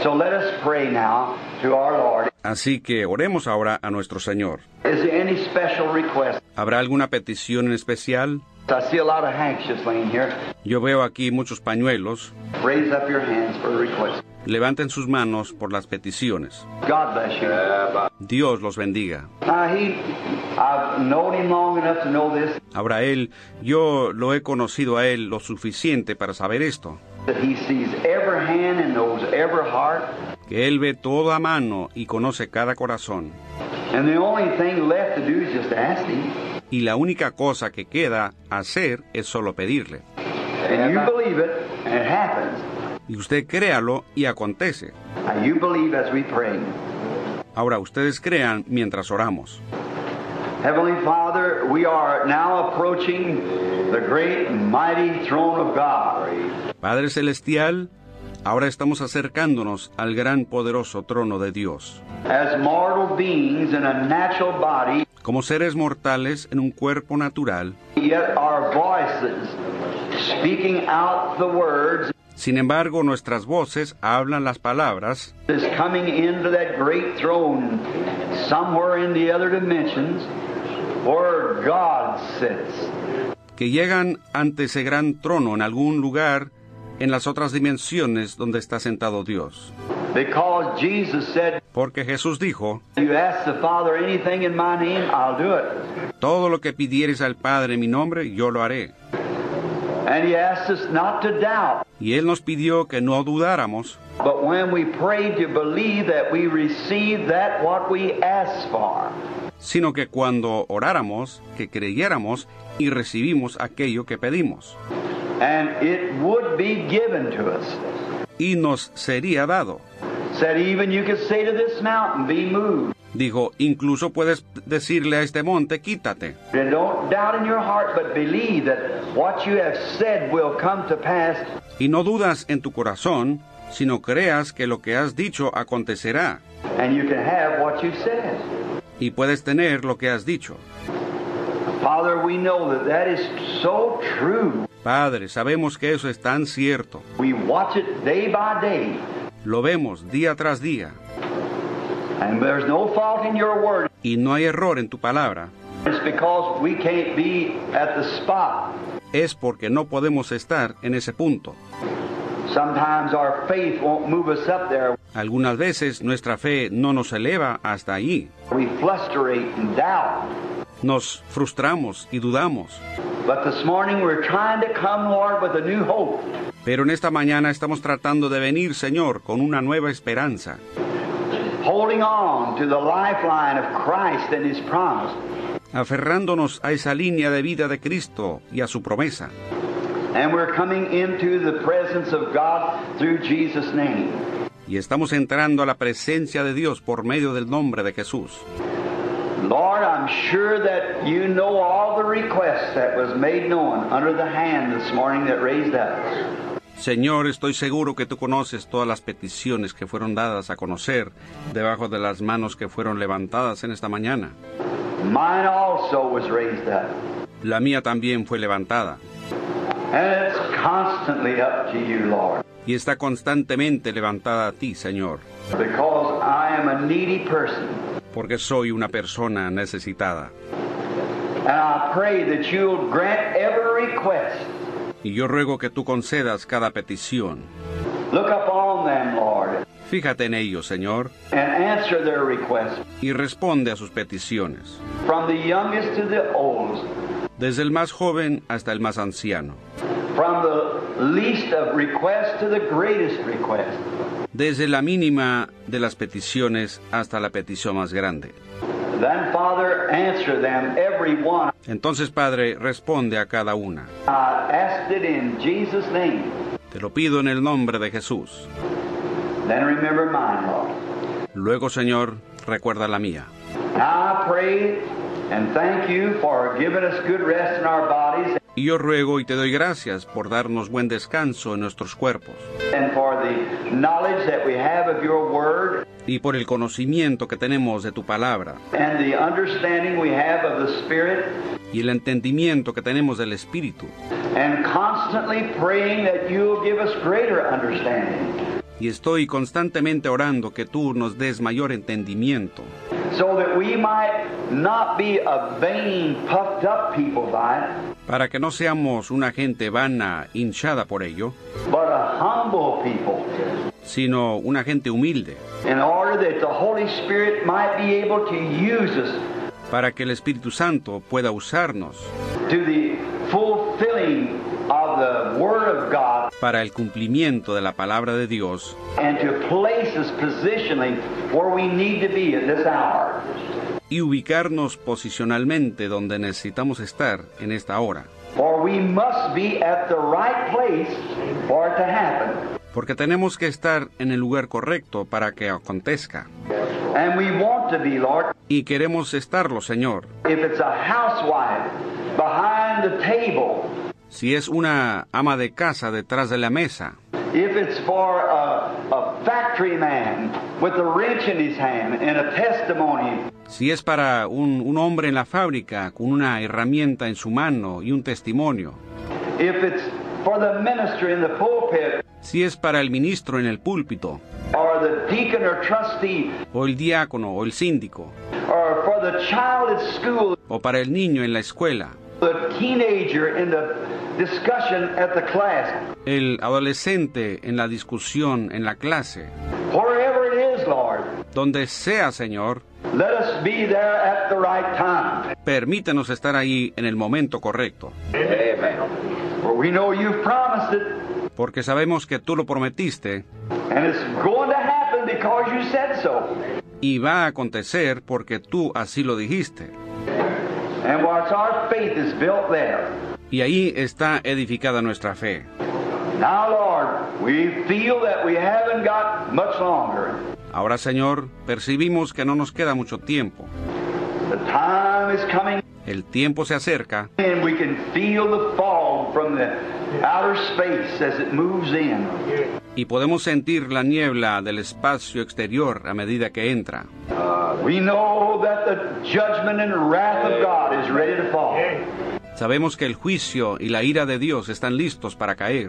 So let us pray now to our Lord. Así que oremos ahora a nuestro Señor. Is there any special request? ¿Habrá alguna petición en especial? I see a lot of handkerchiefs laying here. Yo veo aquí muchos pañuelos. Raise up your hands for a request. Levanten sus manos por las peticiones. God bless you. Dios los bendiga. I've known him long enough to know this, Ahora yo lo he conocido a él lo suficiente para saber esto, that he sees every hand and knows every heart. que él ve toda mano y conoce cada corazón. And the only thing left to do is just ask him. Y la única cosa que queda hacer es solo pedirle. And you believe it, and it happens. Y usted créalo y acontece. Now you believe as we pray. Ahora ustedes crean mientras oramos. Heavenly Father, we are now approaching the great and mighty throne of God. Padre Celestial, ahora estamos acercándonos al gran poderoso trono de Dios. As mortal beings in a natural body, Como seres mortales en un cuerpo natural, yet our voices speaking out the words sin embargo nuestras voces hablan las palabras is coming into that great throne somewhere in the other dimensions where God sits. que llegan ante ese gran trono en algún lugar en las otras dimensiones donde está sentado Dios. Because Jesus said, Porque Jesús dijo, you ask the Father anything in my name, I'll do it. todo lo que pidieres al Padre en mi nombre, yo lo haré. And he asked us not to doubt, Y Él nos pidió que no dudáramos, but when we pray to believe that we receive that what we ask for. sino que cuando oráramos, que creyéramos y recibimos aquello que pedimos. And it would be given to us. Y nos sería dado. Said even you could say to this mountain, be moved. Dijo, incluso puedes decirle a este monte, quítate. And don't doubt in your heart, but believe that what you have said will come to pass. Y no dudas en tu corazón, sino creas que lo que has dicho acontecerá. And you can have what you said. Y puedes tener lo que has dicho. Father, we know that that is so true. Padre, sabemos que eso es tan cierto. We watch it day by day. Lo vemos día tras día. And there's no fault in your word. Y no hay error en tu palabra. It's because we can't be at the spot. Es porque no podemos estar en ese punto. Sometimes our faith won't move us up there. Algunas veces nuestra fe no nos eleva hasta allí. We fluctuate and doubt. Nos frustramos y dudamos. But this morning we're trying to come, Lord, with a new hope. Pero en esta mañana estamos tratando de venir, Señor, con una nueva esperanza. Holding on to the lifeline of Christ and His promise. Aferrándonos a esa línea de vida de Cristo y a su promesa. And we're coming into the presence of God through Jesus' name. Y estamos entrando a la presencia de Dios por medio del nombre de Jesús. Lord, I'm sure that you know all the requests that was made known under the hand this morning that raised up. Señor, estoy seguro que tú conoces todas las peticiones que fueron dadas a conocer debajo de las manos que fueron levantadas en esta mañana. Mine also was raised up. La mía también fue levantada. And it's constantly up to you, Lord. Y está constantemente levantada a ti, Señor. Because I am a needy person. Porque soy una persona necesitada. And I pray that you'll grant every request. Y yo ruego que tú concedas cada petición. Look upon them, Lord. Fíjate en ellos, Señor, And answer their requests. y responde a sus peticiones. From the youngest to the oldest. Desde el más joven hasta el más anciano. From the least of requests to the greatest request. Desde la mínima de las peticiones hasta la petición más grande. Then, Father, answer them, every one. Entonces, Padre, responde a cada una. I asked it in Jesus' name. Te lo pido en el nombre de Jesús. Then remember mine, Lord. Luego, Señor, recuerda la mía. Now I pray and thank you for giving us good rest in our bodies Y yo ruego y te doy gracias por darnos buen descanso en nuestros cuerpos and for the knowledge that we have of your word y por el conocimiento que tenemos de tu palabra and the understanding we have of the Spirit, y el entendimiento que tenemos del Espíritu, and constantly praying that you'll give us greater understanding. Y estoy constantemente orando que tú nos des mayor entendimiento, so that we might not be a vain, puffed up people by it, para que no seamos una gente vana, hinchada por ello, but a humble people, sino una gente humilde, in order that the Holy Spirit might be able to use us para que el Espíritu Santo pueda usarnos to the fulfilling of the Word of God para el cumplimiento de la palabra de Dios and to place us positionally where we need to be at this hour. y ubicarnos posicionalmente donde necesitamos estar en esta hora. For we must be at the right place for it to happen. Porque tenemos que estar en el lugar correcto para que acontezca. And we want to be, Lord. Y queremos estarlo, Señor. If it's a housewife behind the table, Si es una ama de casa detrás de la mesa, if it's for a factory man with a wrench in his hand and a testimony, si es para un hombre en la fábrica con una herramienta en su mano y un testimonio, if it's for the minister in the pulpit, si es para el ministro en el púlpito, or the deacon or trustee, o el diácono o el síndico, or for the child at school, o para el niño en la escuela, the teenager in the discussion at the class, el adolescente en la discusión en la clase, wherever it is, Lord, donde sea, Señor, let us be there at the right time. permítenos estar ahí en el momento correcto, Amen. For we know you've promised it, porque sabemos que tú lo prometiste and it's going to happen because you said so. y va a acontecer porque tú así lo dijiste. And what's our faith is built there. Y ahí está edificada nuestra fe. Now, Lord, we feel that we haven't got much longer. Ahora, Señor, percibimos que no nos queda mucho tiempo. The time is coming, El tiempo se acerca and we can feel the fog from the outer space as it moves in. y podemos sentir la niebla del espacio exterior a medida que entra. We know that the judgment and wrath of God is ready to fall. Sabemos que el juicio y la ira de Dios están listos para caer.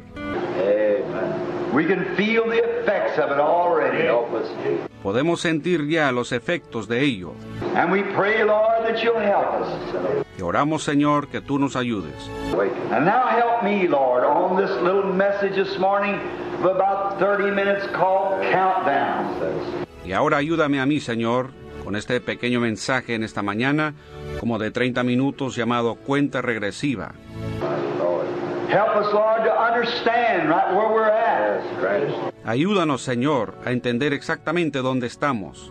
We can feel the effects of it already. Podemos sentir ya los efectos de ello. And we pray, Lord, that you'll help us. Y oramos, Señor, que tú nos ayudes. And now help me, Lord, on this little message this morning of about 30 minutes called Countdown. Y ahora ayúdame a mí, Señor, con este pequeño mensaje en esta mañana, como de 30 minutos, llamado Cuenta Regresiva. Help us, Lord, to understand right where we're at. Ayúdanos, Señor, a entender exactamente dónde estamos.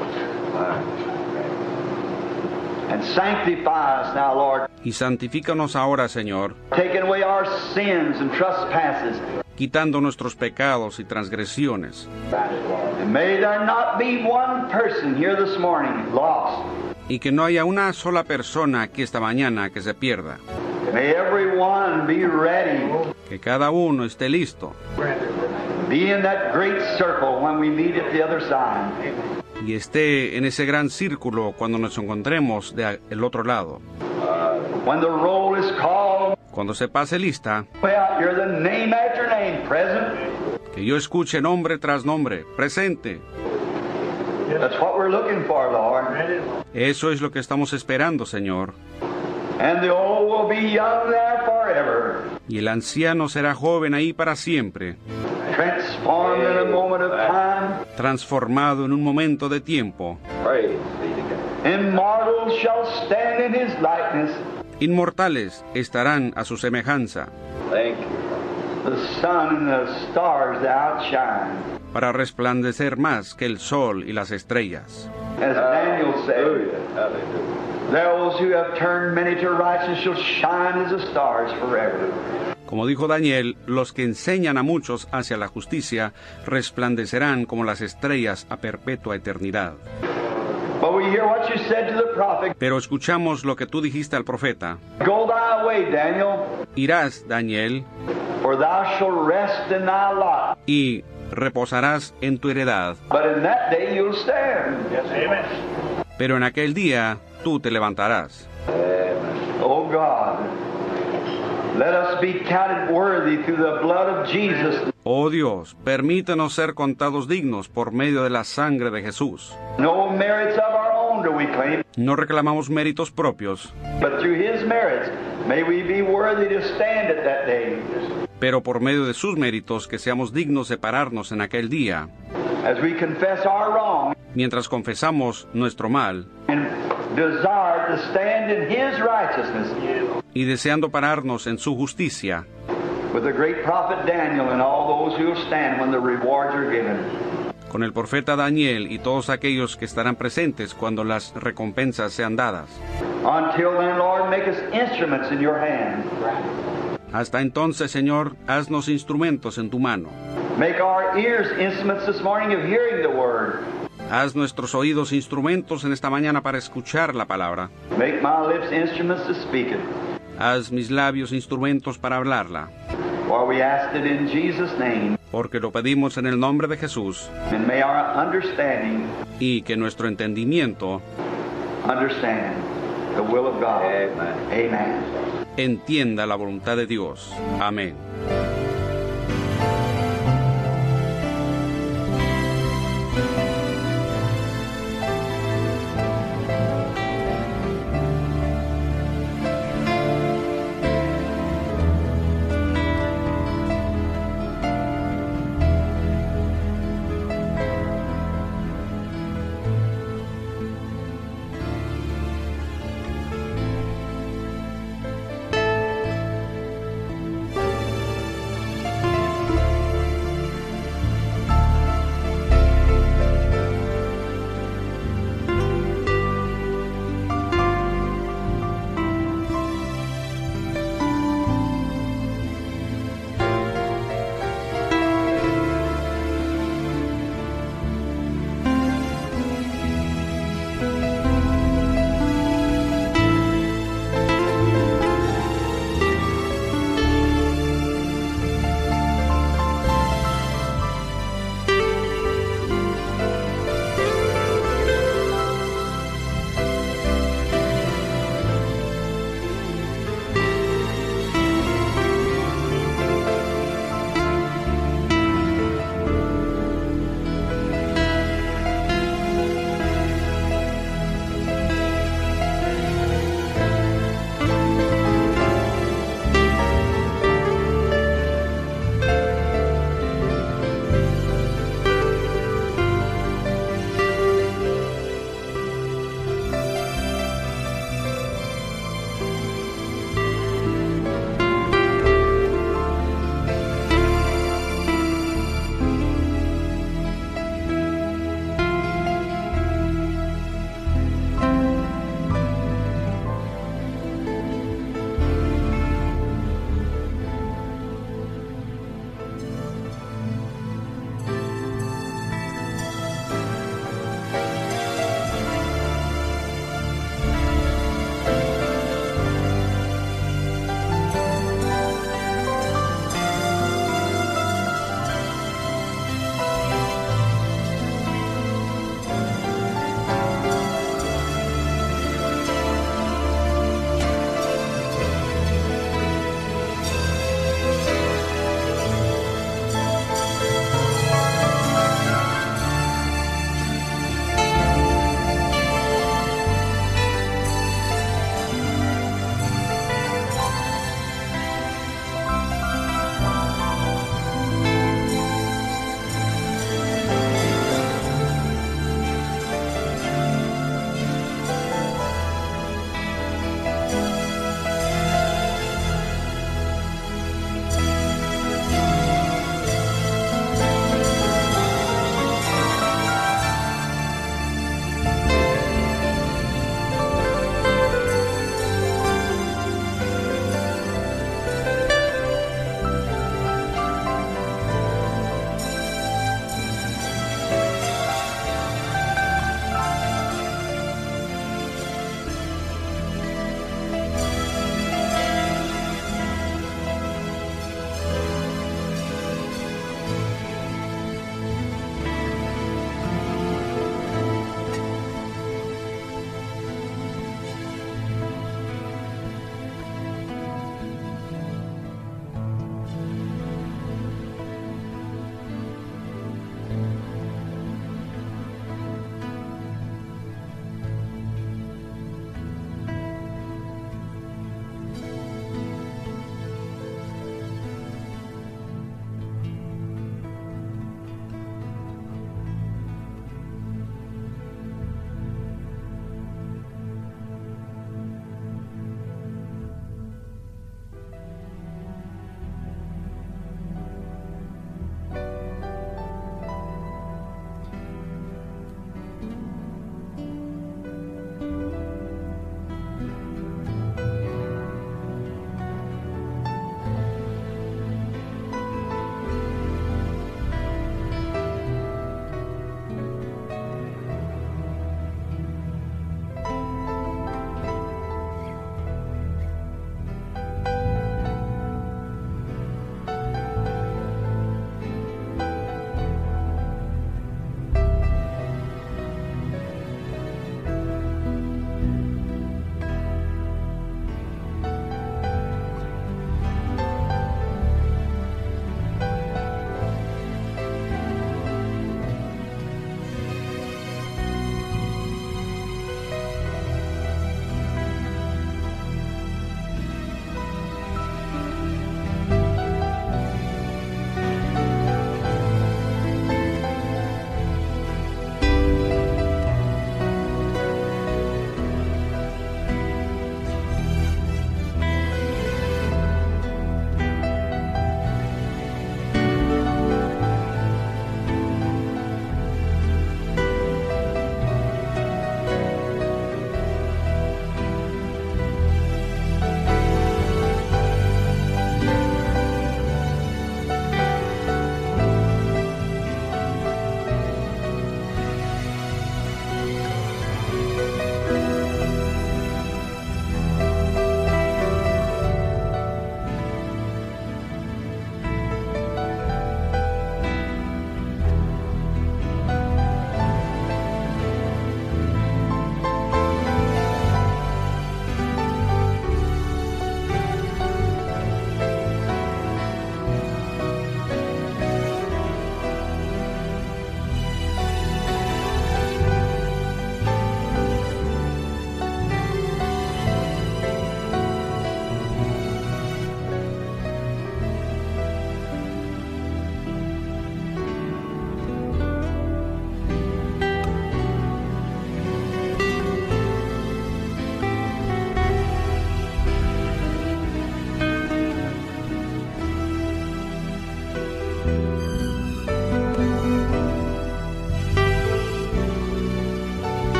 And sanctify us now, Lord. Y santifícanos ahora, Señor, Taking away our sins and trespasses. quitando nuestros pecados y transgresiones. And may there not be one person here this morning lost. Y que no haya una sola persona aquí esta mañana que se pierda. May everyone be ready. Que cada uno esté listo. Be in that great circle when we meet at the other side. Y esté en ese gran círculo cuando nos encontremos del otro lado. When the roll is called, Cuando se pase lista, well, you're the name after name, present. que yo escuche nombre tras nombre, presente. That's what we're looking for, Lord. Eso es lo que estamos esperando, Señor. And the old will be young there forever. Y el anciano será joven ahí para siempre, Transformed in a moment of time. transformado en un momento de tiempo. Immortals shall stand in his likeness. Inmortales estarán a su semejanza, The sun and the stars to outshine. para resplandecer más que el sol y las estrellas. As Daniel said, those who have turned many to righteousness shall shine as the stars forever. Como dijo Daniel, los que enseñan a muchos hacia la justicia resplandecerán como las estrellas a perpetua eternidad. But we hear what you said to the prophet. Pero escuchamos lo que tú dijiste al profeta. Go thy way, Daniel, Irás, Daniel, for thou shalt rest in thy lot. y reposarás en tu heredad. But in that day you'll stand. Amen. Pero en aquel día tú te levantarás. Oh God, Let us be counted worthy through the blood of Jesus. Oh Dios, permítenos ser contados dignos por medio de la sangre de Jesús. No merits of our own do we claim, No reclamamos méritos propios, but through His merits may we be worthy to stand at that day. pero por medio de sus méritos que seamos dignos de pararnos en aquel día, As we confess our wrong mientras confesamos nuestro mal and desire to stand in His righteousness, y deseando pararnos en su justicia, with the great prophet Daniel and all those who will stand when the rewards are given. con el profeta Daniel y todos aquellos que estarán presentes cuando las recompensas sean dadas. Until then, Lord, make us instruments in your hand. Hasta entonces, Señor, haznos instrumentos en tu mano. Make our ears instruments this morning of hearing the word. Haz nuestros oídos instrumentos en esta mañana para escuchar la palabra. Make my lips instruments to speak it. Haz mis labios instrumentos para hablarla. For we ask it in Jesus' name, Porque lo pedimos en el nombre de Jesús, and may our understanding y que nuestro entendimiento understand the will of God. Amen. entienda la voluntad de Dios. Amén.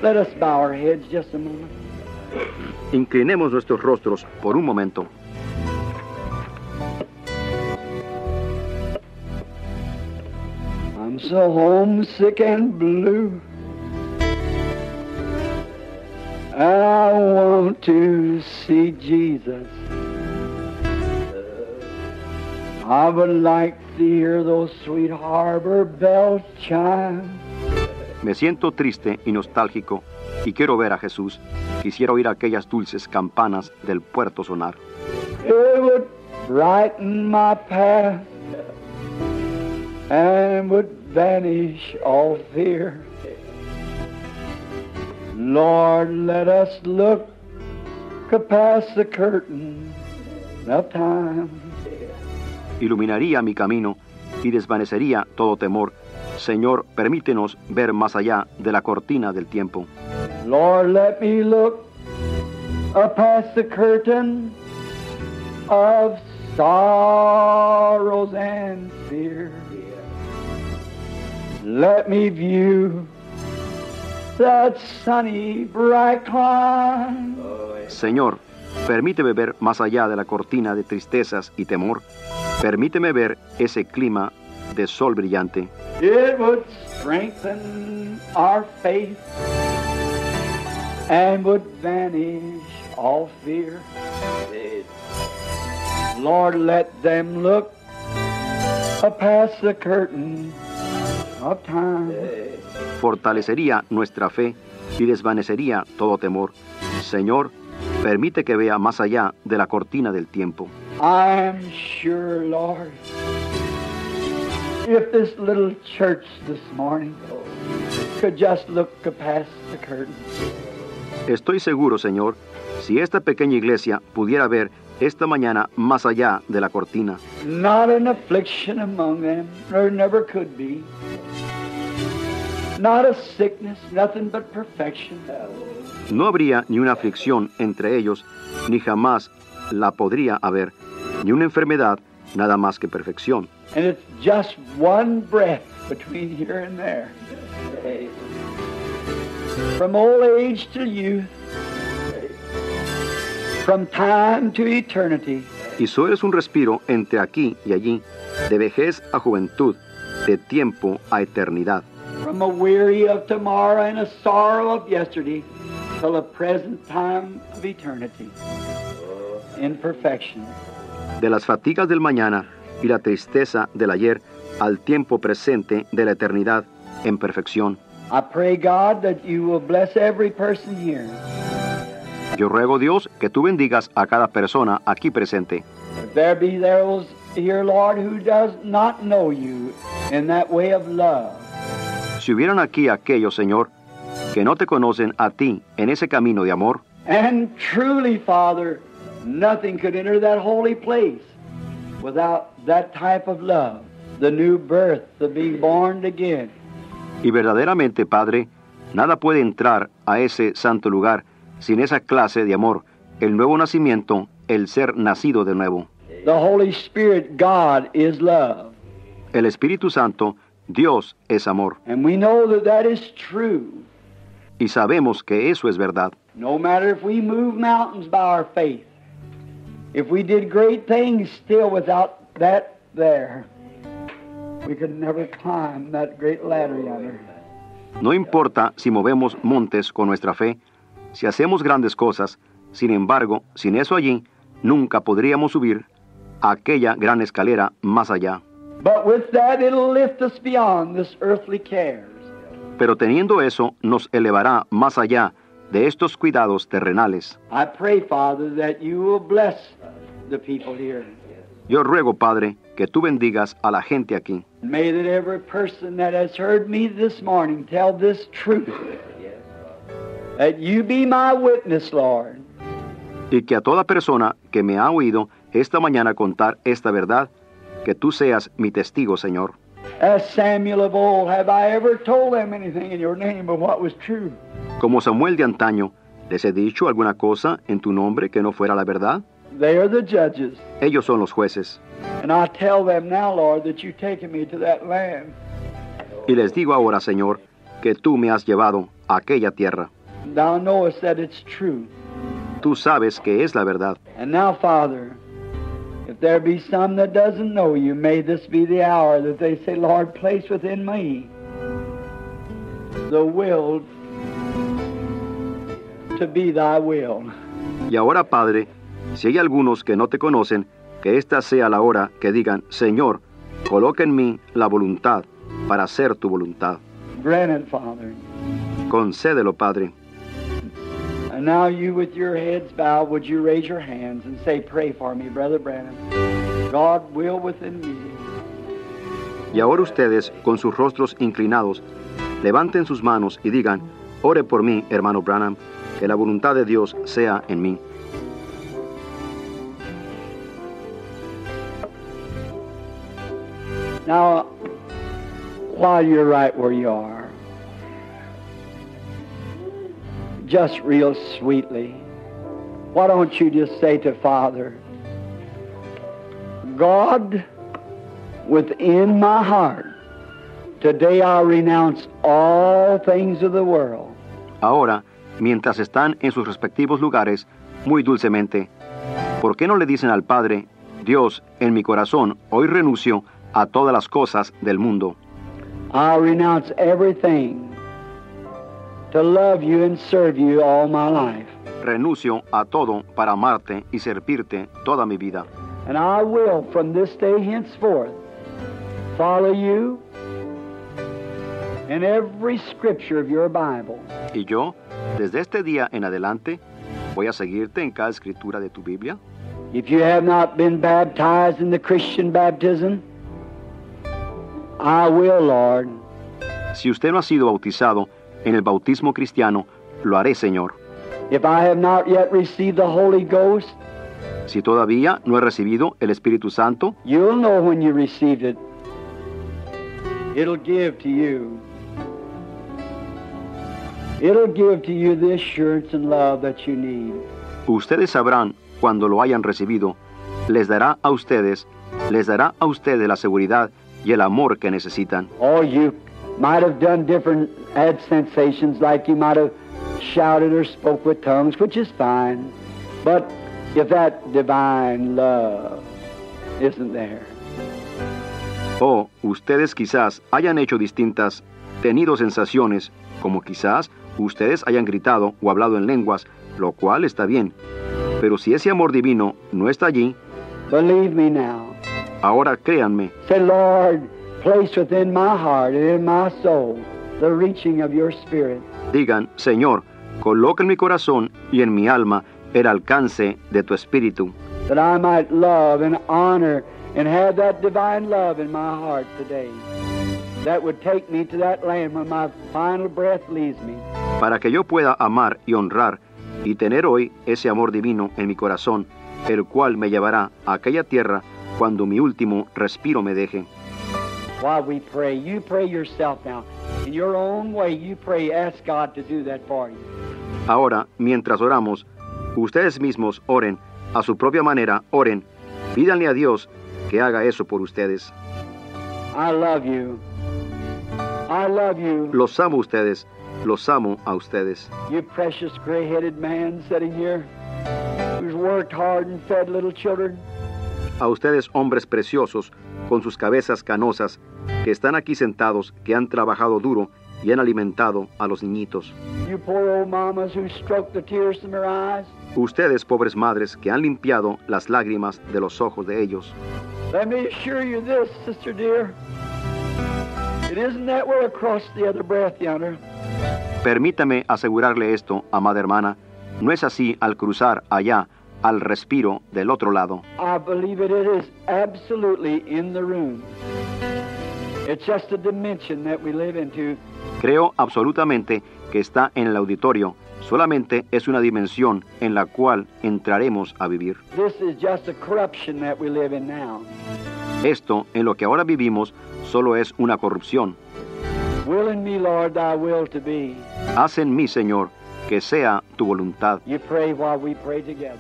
Let us bow our heads just a moment. Inclinemos nuestros rostros por un momento. I'm so homesick and blue, and I want to see Jesus. I would like to hear those sweet harbor bells chime. Me siento triste y nostálgico y quiero ver a Jesús. Quisiera oír aquellas dulces campanas del puerto sonar. It would brighten my path and would vanish all fear. Lord, let us look past the curtain of time. Iluminaría mi camino y desvanecería todo temor. Señor, permítenos ver más allá de la cortina del tiempo. Lord, let me look past the curtain of sorrows and fear. Let me view that sunny, bright clime. Señor, permíteme ver más allá de la cortina de tristezas y temor. Permíteme ver ese clima de sol brillante. It would strengthen our faith and would vanish all fear. Lord, let them look past the curtain of time. Fortalecería nuestra fe y desvanecería todo temor. Señor, permite que vea más allá de la cortina del tiempo. I am sure, Lord, if this little church this morning could just look past the curtain. Estoy seguro, Señor, si esta pequeña iglesia pudiera ver esta mañana más allá de la cortina. Not an affliction among them, there never could be. Not a sickness, nothing but perfection. No habría ni una aflicción entre ellos, ni jamás la podría haber, ni una enfermedad, nada más que perfección. And it's just one breath between here and there. From old age to youth, from time to eternity. Y solo es un respiro entre aquí y allí, de vejez a juventud, de tiempo a eternidad. From a weary of tomorrow and a sorrow of yesterday till the present time of eternity in perfection. De las fatigas del mañana y la tristeza del ayer al tiempo presente de la eternidad en perfección. I pray, God, that you will bless every person here. Yo ruego, Dios, que tú bendigas a cada persona aquí presente. If there be those here, Lord, who does not know you in that way of love. Si hubieran aquí aquellos, Señor, que no te conocen a ti en ese camino de amor. And truly, Father, nothing could enter that holy place without that type of love, the new birth, the being born again. Y verdaderamente, Padre, nada puede entrar a ese santo lugar sin esa clase de amor, el nuevo nacimiento, el ser nacido de nuevo. The Holy Spirit, God, is love. El Espíritu Santo, Dios es amor. And we know that that is true. Y sabemos que eso es verdad. No matter if we move mountains by our faith, if we did great things still without that there, we could never climb that great ladder yonder. No importa si movemos montes con nuestra fe, si hacemos grandes cosas, sin embargo, sin eso allí, nunca podríamos subir a aquella gran escalera más allá. But with that, it'll lift us beyond this earthly cares. Pero teniendo eso, nos elevará más allá de estos cuidados terrenales. I pray, Father, that you will bless the people here. Yo ruego, Padre, que tú bendigas a la gente aquí. May that every person that has heard me this morning tell this truth. That you be my witness, Lord. Y que a toda persona que me ha oído esta mañana contar esta verdad, que tú seas mi testigo, Señor. As Samuel of old, have I ever told them anything in your name but what was true? Como Samuel de antaño, ¿les he dicho alguna cosa en tu nombre que no fuera la verdad? They are the judges. Ellos son los jueces. And I tell them now, Lord, that you've taken me to that land. Y les digo ahora, Señor, que tú me has llevado aquella tierra. Thou knowest that it's true. Tú sabes que es la verdad. And now, Father, if there be some that doesn't know you, may this be the hour that they say, Lord, place within me the will to be thy will. Y ahora, Padre, si hay algunos que no te conocen, que esta sea la hora que digan, Señor, coloca en mí la voluntad para hacer tu voluntad. Grant it, Father. Concédelo, Padre. And now you with your heads bowed, would you raise your hands and say, pray for me, Brother Branham. God will within me. Y ahora ustedes, con sus rostros inclinados, levanten sus manos y digan, ore por mí, hermano Branham, que la voluntad de Dios sea en mí. Now, while you're right where you are, just real sweetly, why don't you just say to Father, God, within my heart, today I renounce all things of the world. Ahora, mientras están en sus respectivos lugares, muy dulcemente, ¿por qué no le dicen al Padre, Dios, en mi corazón, hoy renuncio a todas las cosas del mundo? I renounce everything to love you and serve you all my life. Renuncio a todo para amarte y servirte toda mi vida. And I will, from this day henceforth, follow you in every scripture of your Bible. Y yo, desde este día en adelante, voy a seguirte en cada escritura de tu Biblia. If you have not been baptized in the Christian baptism, I will, Lord. Si usted no ha sido bautizado en el bautismo cristiano, lo haré, Señor. If I have not yet received the Holy Ghost, Si todavía no he recibido el Espíritu Santo, you'll know when you received it. It'll give to you. It'll give to you the assurance and love that you need. ustedes sabrán cuando lo hayan recibido. Les dará a ustedes la seguridad y el amor que necesitan. Oh, you might have done different, had sensations, like you might have shouted or spoke with tongues, which is fine. But if that divine love isn't there, O ustedes quizás hayan hecho distintas, tenido sensaciones, como quizás ustedes hayan gritado o hablado en lenguas, lo cual está bien. Pero si ese amor divino no está allí, believe me now. ahora créanme, Say, Lord, place within my heart and in my soul the reaching of your Spirit. digan, Señor, coloca en mi corazón y en mi alma el alcance de tu espíritu, That I might love and honor and have that divine love in my heart today. That would take me to that land when my final breath leaves me. para que yo pueda amar y honrar y tener hoy ese amor divino en mi corazón, el cual me llevará a aquella tierra cuando mi último respiro me deje. While we pray, you pray yourself now. In your own way, you pray, ask God to do that for you. Ahora, mientras oramos, ustedes mismos oren, a su propia manera oren, pídanle a Dios que haga eso por ustedes. I love you. I love you. Los amo a ustedes, los amo a ustedes. You precious gray-headed man sitting here who's worked hard and fed little children. A ustedes, hombres preciosos, con sus cabezas canosas, que están aquí sentados, que han trabajado duro y han alimentado a los niñitos. You poor old mamas who stroked the tears from their eyes. Ustedes, pobres madres, que han limpiado las lágrimas de los ojos de ellos. Let me assure you this, sister dear. It isn't that way across the other breath yonder. Permítame asegurarle esto, amada hermana, no es así al cruzar allá, al respiro del otro lado. I believe it is absolutely in the room. It's just a dimension that we live into. Creo absolutamente que está en el auditorio, solamente es una dimensión en la cual entraremos a vivir. This is just a corruption that we live in now. Esto, en lo que ahora vivimos, solo es una corrupción. Will in me, Lord, thy will to be. Haz en mí, Señor, que sea tu voluntad. You pray while we pray together.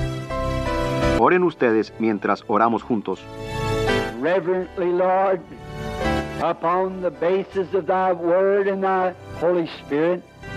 Oren ustedes mientras oramos juntos. Reverently, Lord, upon the basis of thy word and thy Holy Spirit,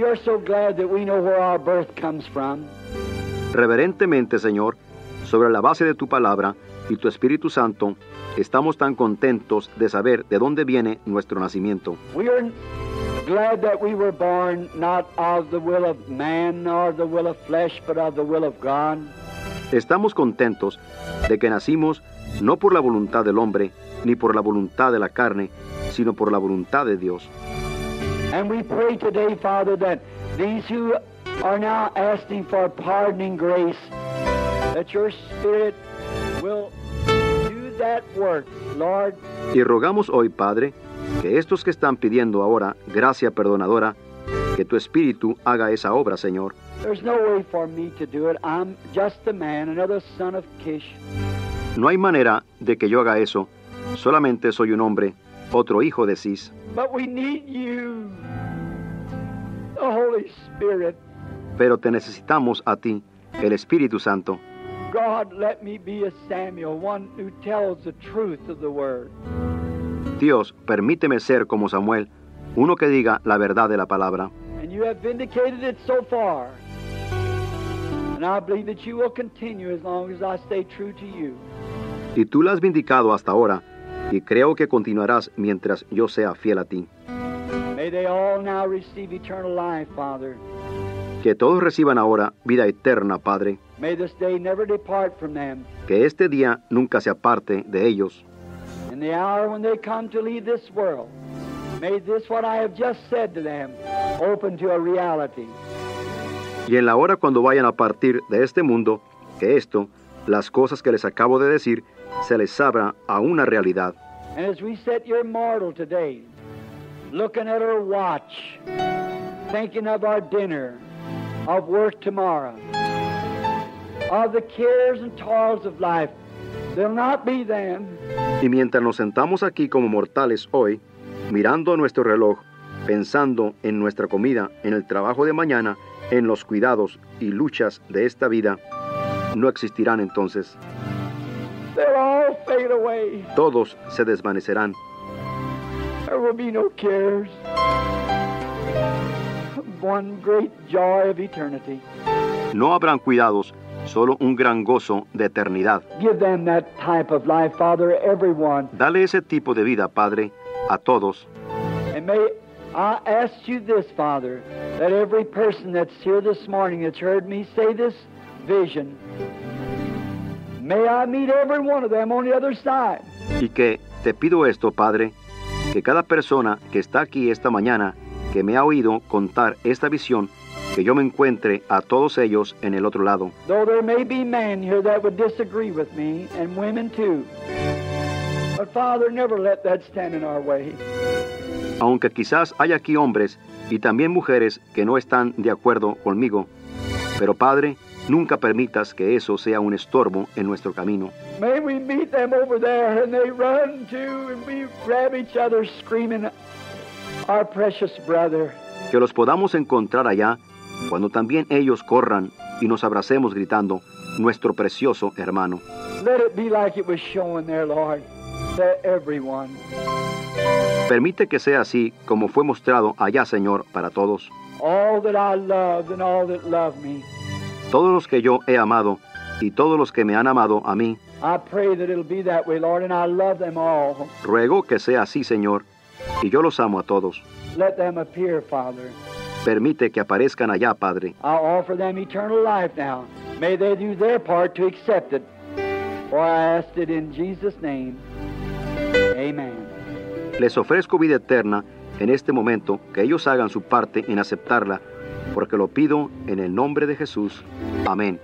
We are so glad that we know where our birth comes from. Reverentemente, Señor, sobre la base de tu palabra y tu Espíritu Santo, estamos tan contentos de saber de dónde viene nuestro nacimiento. We are glad that we were born not of the will of man nor the will of flesh, but of the will of God. Estamos contentos de que nacimos no por la voluntad del hombre, ni por la voluntad de la carne, sino por la voluntad de Dios. And we pray today, Father, that these who are now asking for pardoning grace, that your Spirit will do that work, Lord. Y rogamos hoy, Padre, que estos que están pidiendo ahora gracia perdonadora, que tu Espíritu haga esa obra, Señor. There's no way for me to do it. I'm just a man, another son of Kish. No hay manera de que yo haga eso. Solamente soy un hombre, otro hijo de Cis. But we need you, the Holy Spirit. Pero te necesitamos a ti, el Espíritu Santo. God, let me be a Samuel, one who tells the truth of the word. Dios, permíteme ser como Samuel, uno que diga la verdad de la palabra. And you have vindicated it so far. And I believe that you will continue as long as I stay true to you. Y tú la has vindicado hasta ahora, y creo que continuarás mientras yo sea fiel a ti. May they all now receive eternal life, Father. Que todos reciban ahora vida eterna, Padre. May this day never depart from them. Que este día nunca se aparte de ellos. In the hour when they come to leave this world, may this what I have just said to them open to a reality. Y en la hora cuando vayan a partir de este mundo, que esto, las cosas que les acabo de decir, se les abra a una realidad. And as we sit here mortal today, looking at our watch, thinking of our dinner, of work tomorrow, of the cares and toils of life, they'll not be them. Y mientras nos sentamos aquí como mortales hoy, mirando nuestro reloj, pensando en nuestra comida, en el trabajo de mañana, en los cuidados y luchas de esta vida, no existirán entonces. They'll all fade away. Todos se desvanecerán. There will be no cares. One great joy of eternity. No habrán cuidados, solo un gran gozo de eternidad. Give them that type of life, Father, everyone. Dale ese tipo de vida, Padre, a todos. And may I ask you this, Father, that every person that's here this morning that's heard me say this vision, may I meet every one of them on the other side. Y que te pido esto, Padre, que cada persona que está aquí esta mañana, que me ha oído contar esta visión, que yo me encuentre a todos ellos en el otro lado. Though there may be men here that would disagree with me, and women too. But Father, never let that stand in our way. Aunque quizás haya aquí hombres y también mujeres que no están de acuerdo conmigo, pero Padre, nunca permitas que eso sea un estorbo en nuestro camino. May we meet them over there and they run too and we grab each other screaming, our precious brother. Que los podamos encontrar allá cuando también ellos corran y nos abracemos gritando, nuestro precioso hermano. Let it be like it was shown there, Lord, to everyone. Permite que sea así como fue mostrado allá, Señor, para todos. All that I loved and all that love me. Todos los que yo he amado y todos los que me han amado a mí. I pray that it'll be that way, Lord, and I love them all. Ruego que sea así, Señor, y yo los amo a todos. Let them appear, Father. Permite que aparezcan allá, Padre. I'll offer them eternal life now. May they do their part to accept it. For I asked it in Jesus' name. Amen. Les ofrezco vida eterna en este momento, que ellos hagan su parte en aceptarla, porque lo pido en el nombre de Jesús. Amén.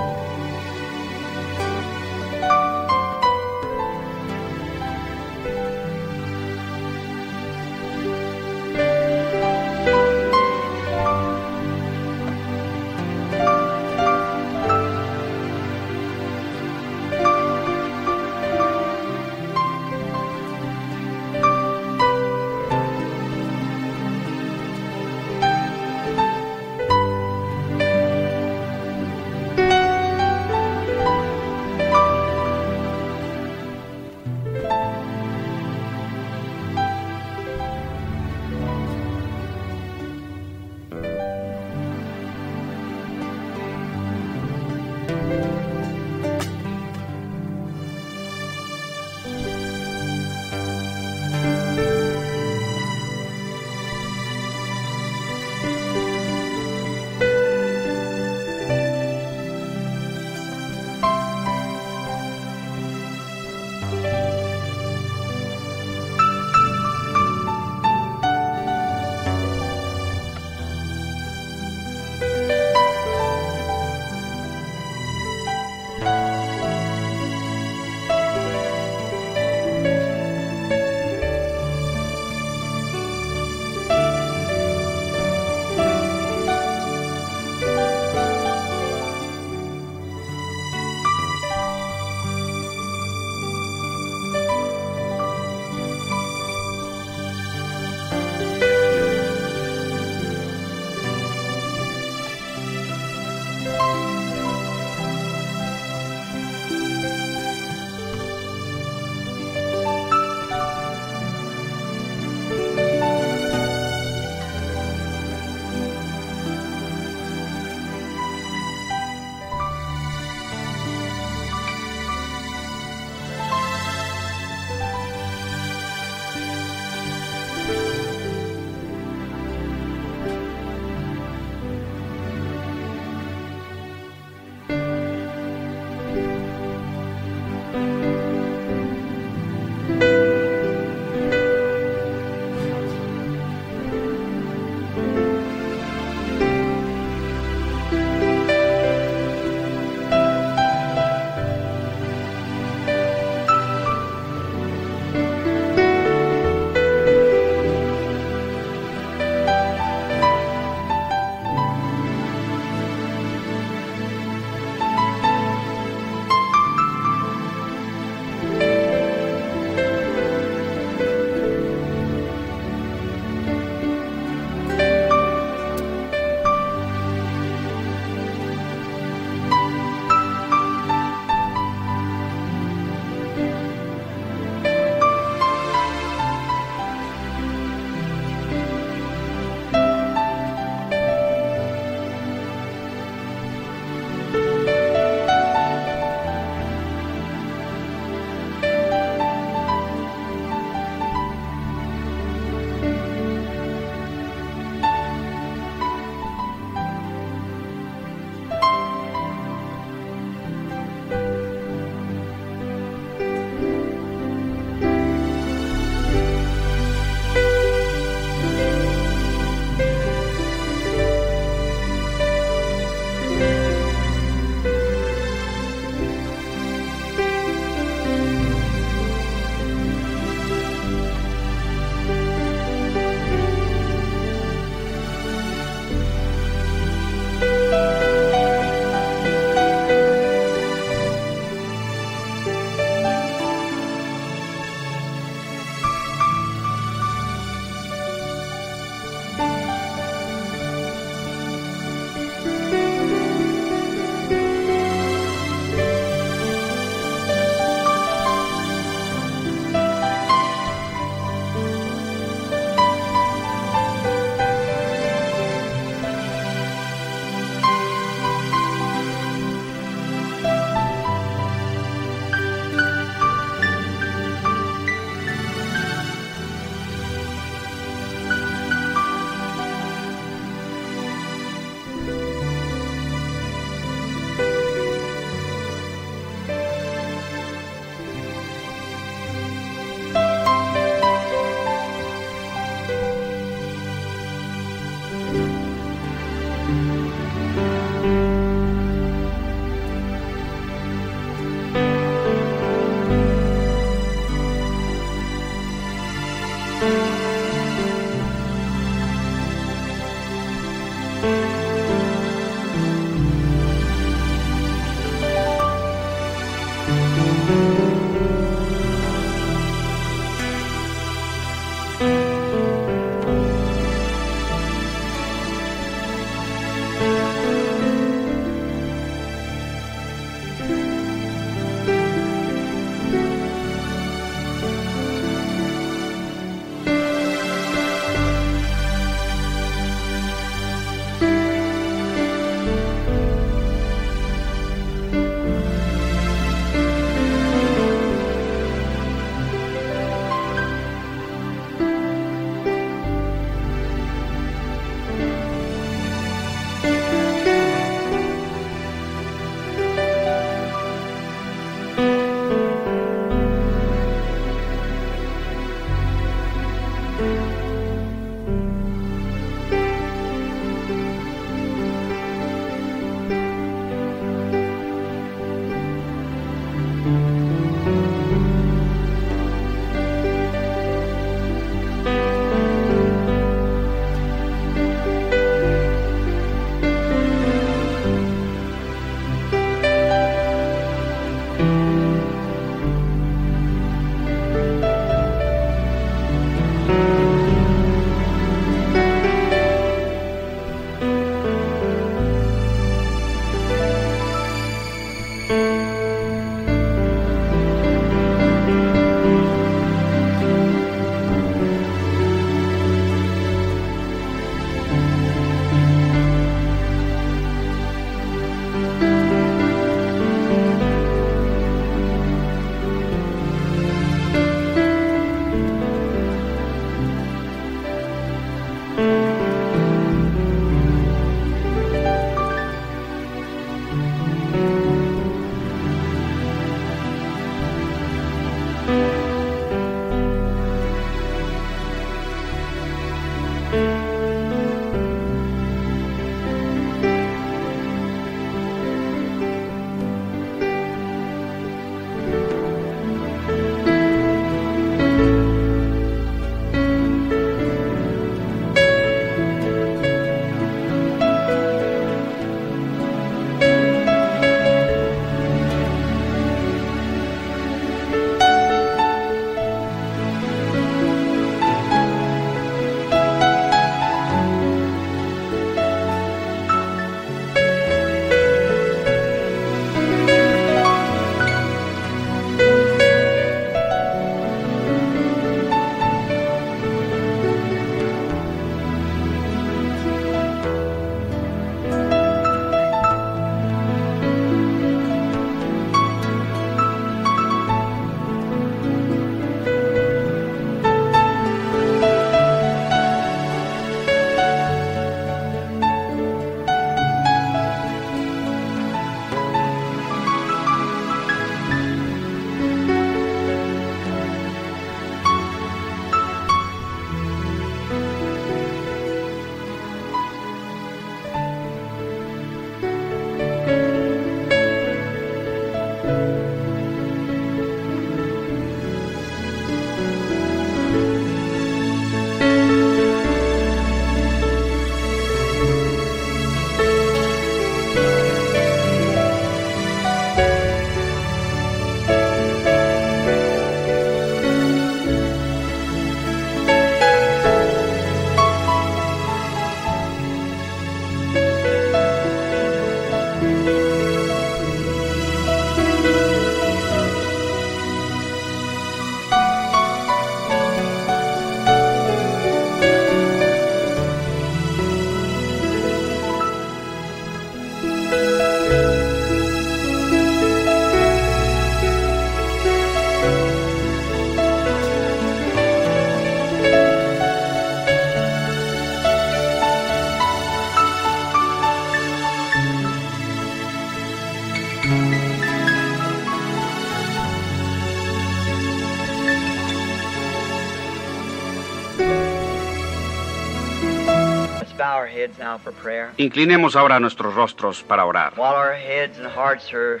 bow our heads now for prayer. Inclinemos ahora nuestros rostros para orar. While our heads and hearts are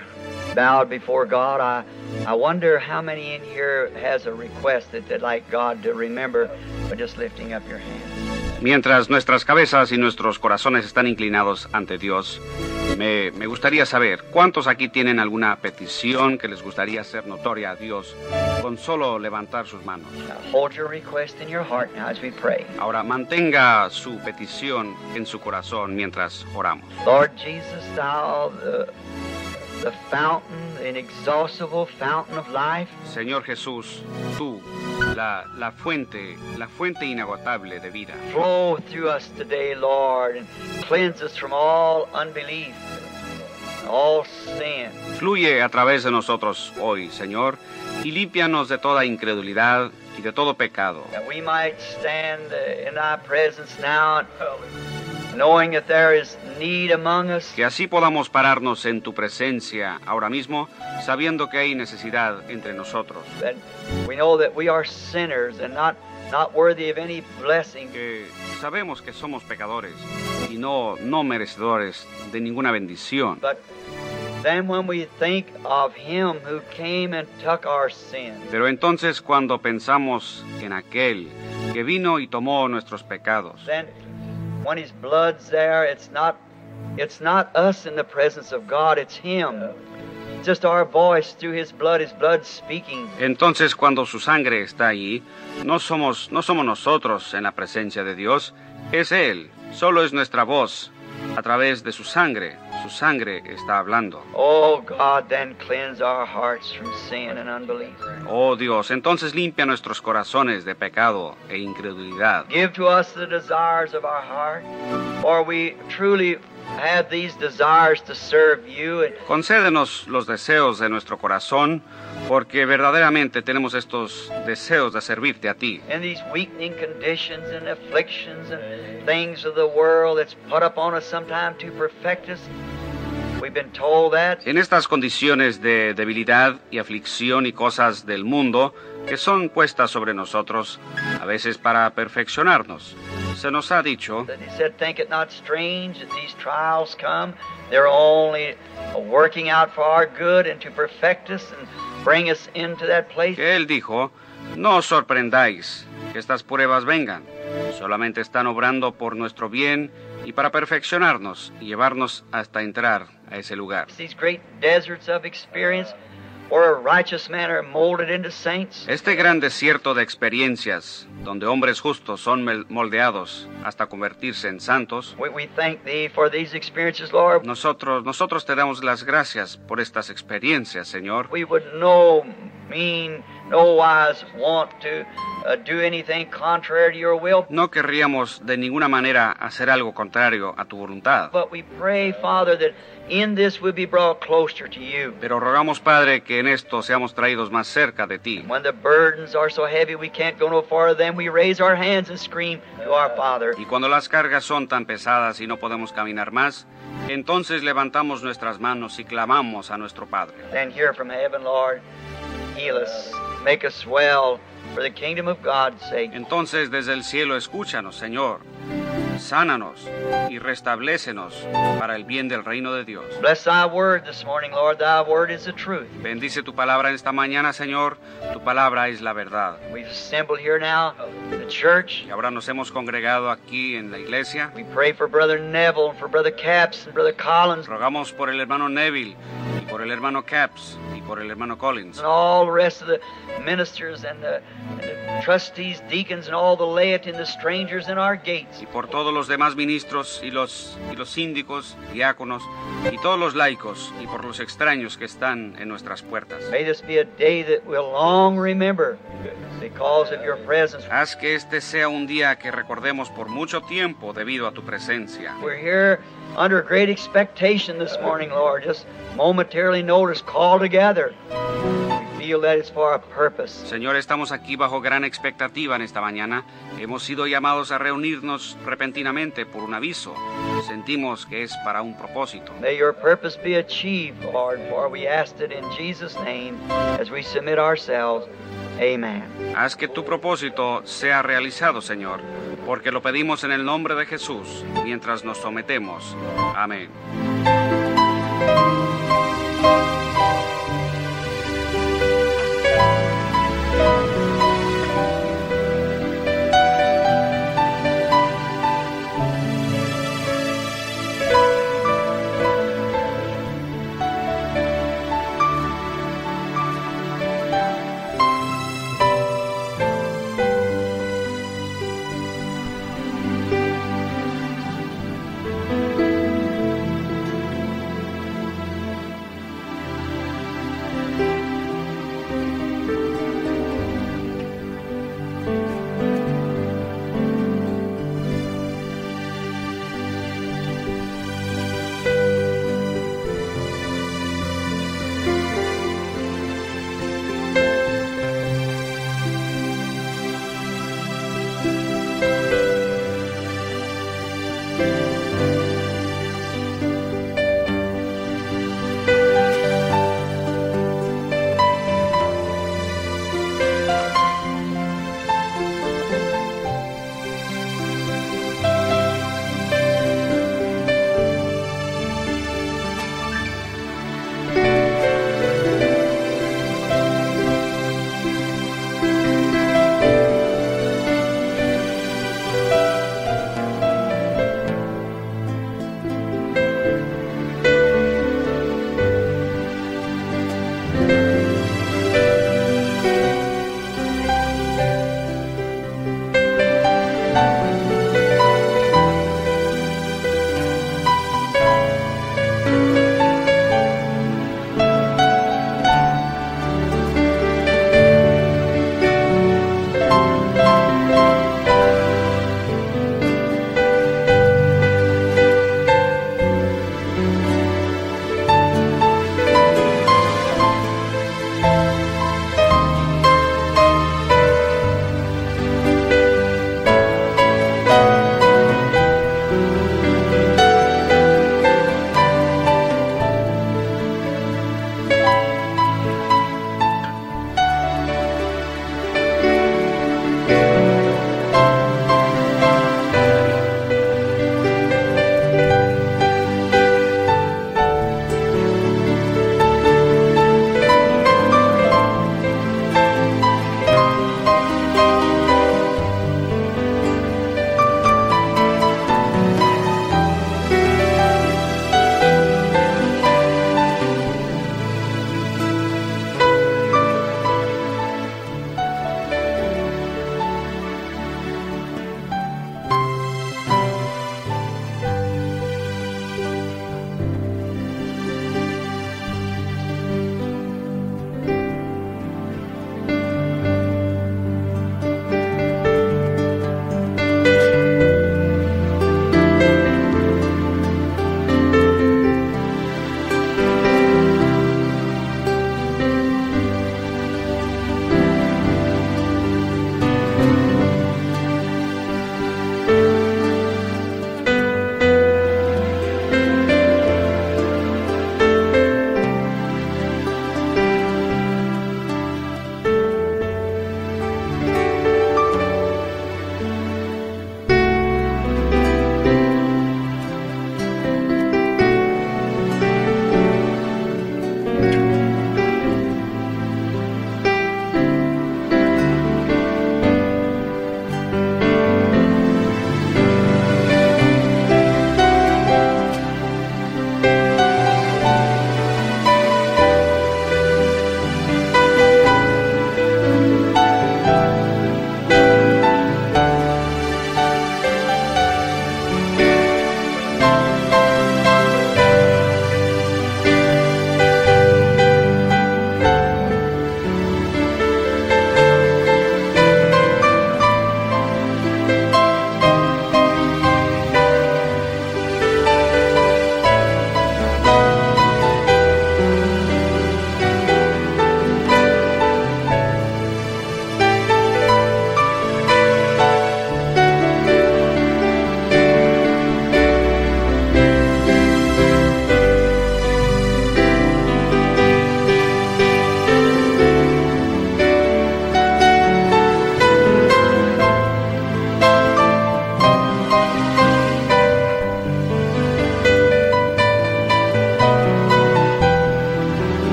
bowed before God, I wonder how many in here has a request that they'd like God to remember by just lifting up your hand. Mientras nuestras cabezas y nuestros corazones están inclinados ante Dios, me gustaría saber cuántos aquí tienen alguna petición que les gustaría hacer notoria a Dios con solo levantar sus manos. Now, hold your request in your heart now as we pray. Ahora mantenga su petición en su corazón mientras oramos. Lord Jesus, thou the fountain, the inexhaustible fountain of life. Señor Jesús, tú, la fuente inagotable de vida. Flow through us today, Lord, and cleanse us from all unbelief, all sin. Fluye a través de nosotros hoy, Señor, y límpianos de toda incredulidad y de todo pecado. That we might stand in thy presence now, knowing that there is need among us. Que así podamos pararnos en tu presencia ahora mismo, sabiendo que hay necesidad entre nosotros. That we know that we are sinners and not worthy of any blessing. Que sabemos que somos pecadores y no merecedores de ninguna bendición. But then when we think of him who came and took our sins, Pero entonces cuando pensamos en aquel que vino y tomó nuestros pecados, then when his blood's there, it's not us in the presence of God, it's him. It's just our voice through his blood speaking. entonces cuando su sangre está allí, no somos nosotros en la presencia de Dios, es Él, solo es nuestra voz a través de su sangre está hablando. Oh God, then cleanse our hearts from sin and unbelief. Oh Dios, entonces limpia nuestros corazones de pecado e incredulidad. Give to us the desires of our heart, for we truly have these desires to serve you. And Concédenos los deseos de nuestro corazón, porque verdaderamente tenemos estos deseos de servirte a ti. in these weakening conditions and afflictions and things of the world that's put upon us sometime to perfect us, we've been told that. En estas condiciones de debilidad y aflicción y cosas del mundo que son puestas sobre nosotros, a veces para perfeccionarnos, se nos ha dicho That he said, think it not strange that these trials come. They're only working out for our good and to perfect us and bring us into that place. que Él dijo, no os sorprendáis que estas pruebas vengan, solamente están obrando por nuestro bien y para perfeccionarnos y llevarnos hasta entrar a ese lugar. These great deserts of experience where a righteous man are molded into saints. Este gran desierto de experiencias, donde hombres justos son moldeados hasta convertirse en santos, We thank thee for these experiences, Lord. nosotros te damos las gracias por estas experiencias, Señor. We would no wise want to do anything contrary to your will. No querríamos de ninguna manera hacer algo contrario a tu voluntad, But we pray, Father, that in this we'll be brought closer to you. pero rogamos, Padre, que en esto seamos traídos más cerca de ti. When the burdens are so heavy we can't go no farther, then we raise our hands and scream to our Father. Y cuando las cargas son tan pesadas y no podemos caminar más, entonces levantamos nuestras manos y clamamos a nuestro Padre. Then hear from heaven, Lord, heal us, make us well for the kingdom of God's sake. Entonces desde el cielo escúchanos, Señor, sánanos y restablécenos para el bien del reino de Dios. Bless thy word this morning, Lord. Thy word is the truth. Bendice tu palabra en esta mañana, Señor, tu palabra es la verdad. We've assembled here now, the church. Y ahora nos hemos congregado aquí en la iglesia. We pray for Brother Neville and for Brother Capps and Brother Collins Rogamos por el hermano Neville y por el hermano Capps y por el hermano Collins and all the rest of the ministers and the trustees, deacons, and all the laity and the strangers in our gates. y por todos los demás ministros y los síndicos, diáconos y todos los laicos y por los extraños que están en nuestras puertas. May this be a day that we'll long remember because of your presence. Haz que este sea un día que recordemos por mucho tiempo debido a tu presencia. We're here under great expectation this morning, Lord. Just momentarily notice, call together. We feel that it's for a purpose. Señor, estamos aquí bajo gran expectativa en esta mañana. Hemos sido llamados a reunirnos repentinamente por un aviso. Sentimos que es para un propósito. May your purpose be achieved, Lord, for we asked it in Jesus' name as we submit ourselves. Amen. Haz que tu propósito sea realizado, Señor, porque lo pedimos en el nombre de Jesús, mientras nos sometemos. Amén.